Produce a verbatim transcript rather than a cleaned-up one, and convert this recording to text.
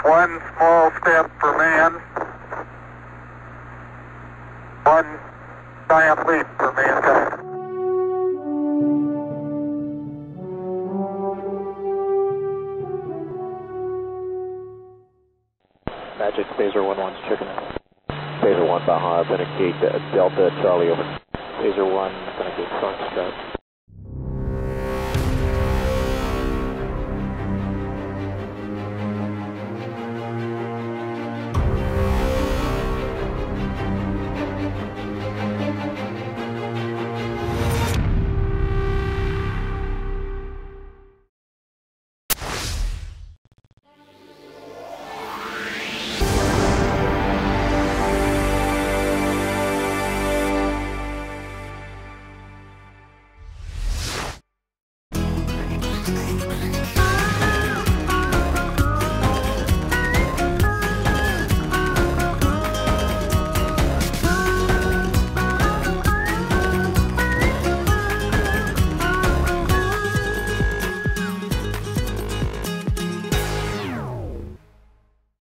One small step for man, one giant leap for mankind. Magic, Phaser one one's checking out. Phaser one, Baja, Benedict, Delta, Charlie over. Phaser one, Benedict, Foxtrot.